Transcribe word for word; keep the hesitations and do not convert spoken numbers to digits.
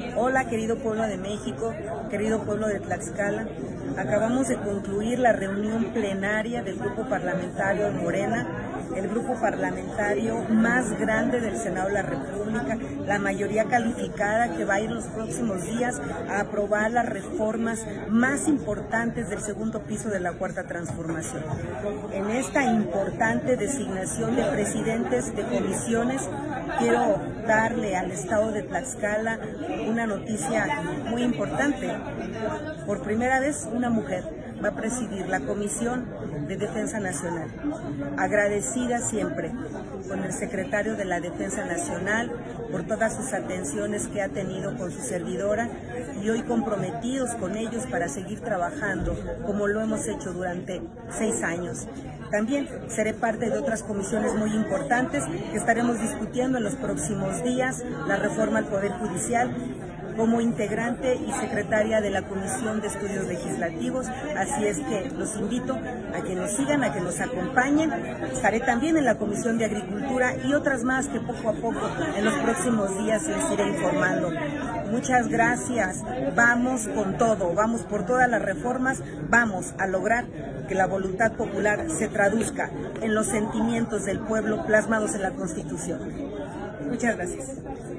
Hola, querido pueblo de México, querido pueblo de Tlaxcala. Acabamos de concluir la reunión plenaria del Grupo Parlamentario de Morena, el grupo parlamentario más grande del Senado de la República, la mayoría calificada que va a ir los próximos días a aprobar las reformas más importantes del segundo piso de la Cuarta Transformación. En esta importante designación de presidentes de comisiones, quiero darle al Estado de Tlaxcala una noticia muy importante. Por primera vez, una mujer va a presidir la Comisión de Defensa Nacional. Agradecida siempre con el secretario de la Defensa Nacional por todas sus atenciones que ha tenido con su servidora y hoy comprometidos con ellos para seguir trabajando como lo hemos hecho durante seis años. También seré parte de otras comisiones muy importantes que estaremos discutiendo en los próximos días, la reforma al Poder Judicial, como integrante y secretaria de la Comisión de Estudios Legislativos, así es que los invito a que nos sigan, a que nos acompañen. Estaré también en la Comisión de Agricultura y otras más que poco a poco en los próximos días les iré informando. Muchas gracias, vamos con todo, vamos por todas las reformas, vamos a lograr que la voluntad popular se traduzca en los sentimientos del pueblo plasmados en la Constitución. Muchas gracias.